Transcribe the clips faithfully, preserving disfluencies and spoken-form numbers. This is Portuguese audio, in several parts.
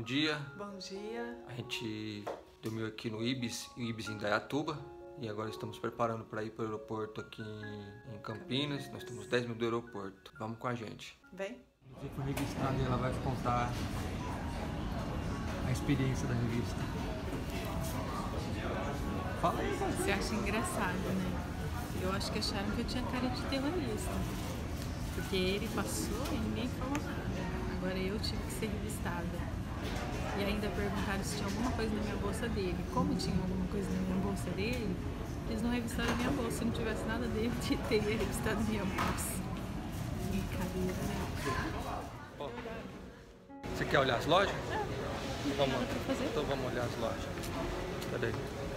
bom dia. Bom dia. A gente dormiu aqui no Ibis, em Ibis em Indaiatuba. E agora estamos preparando para ir para o aeroporto aqui em Campinas. Nós estamos dez minutos do aeroporto. Vamos com a gente. Vem. Você foi registrada e ela vai contar a experiência da revista. Fala aí, cara. Você acha engraçado, né? Eu acho que acharam que eu tinha cara de terrorista. Porque ele passou e ninguém falou nada. Agora eu tive que ser revistada. E ainda perguntaram se tinha alguma coisa na minha bolsa dele. Como tinha alguma coisa na minha bolsa dele, eles não revistaram a minha bolsa. Se não tivesse nada dele, teria revistado a minha bolsa. Brincadeira, né? Você quer olhar as lojas? É, não vamos, tem nada pra fazer. Então vamos olhar as lojas. Cadê?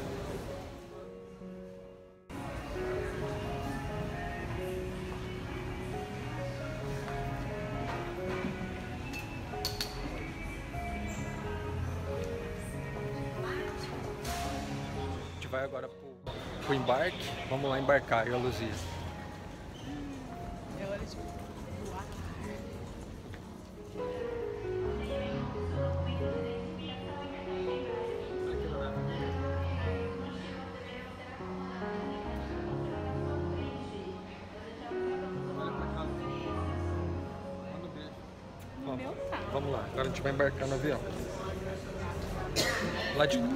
A gente vai agora pro, pro embarque. Vamos lá embarcar, eu e a Luzia. É hora de voar. No meu tá. Vamos lá, agora a gente vai embarcar no avião. Lá de... A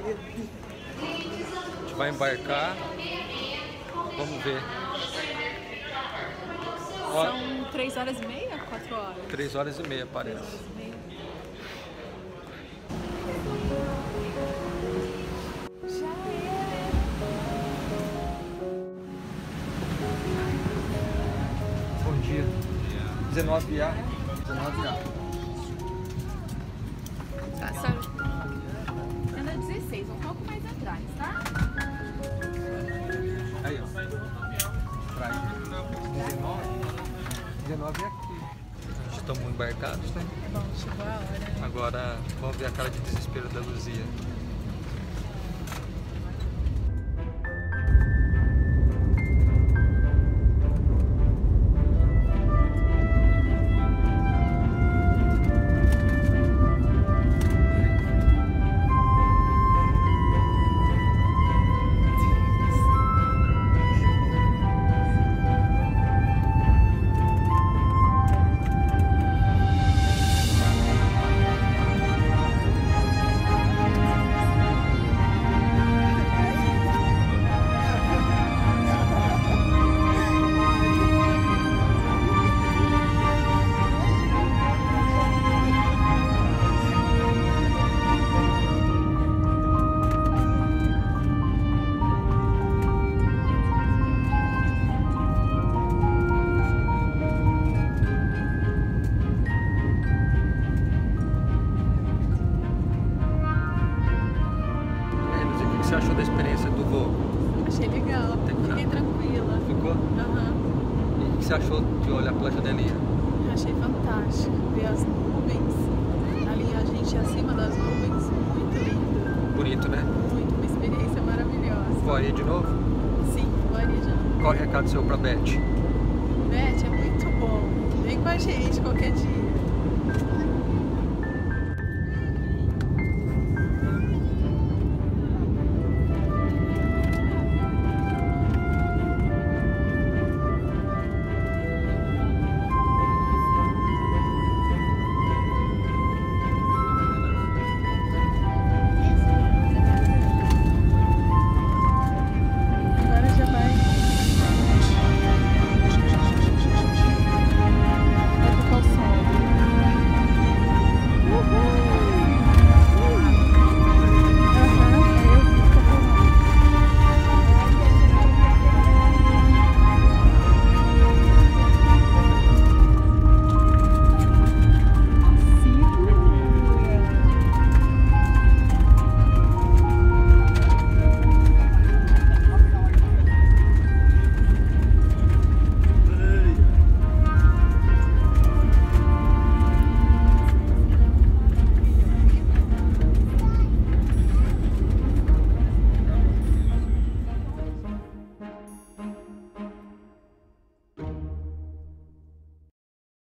gente vai embarcar. Vamos ver. Ó, São três horas e meia? Quatro horas? três horas e meia, Três parece. horas e meia. Já é. Bom dia. dezenove A. dezenove A. Passaram. É na dezesseis, um pouco mais atrás, tá? Aí, ó. Atrás. dezenove. dezenove é aqui. Estamos embarcados, né? Bom, chegou a hora, né? Agora vamos ver a cara de desespero da Luzia. O que você achou da experiência do voo? Achei legal, fiquei tranquila. Ficou? Aham. E o que você achou de olhar pela janelinha? Achei fantástico ver as nuvens, ali a gente acima das nuvens, muito lindo. Bonito, né? Muito, uma experiência maravilhosa. Voaria de novo? Sim, voaria de novo. Qual o recado seu pra Beth? Beth, é muito bom. Vem com a gente qualquer dia.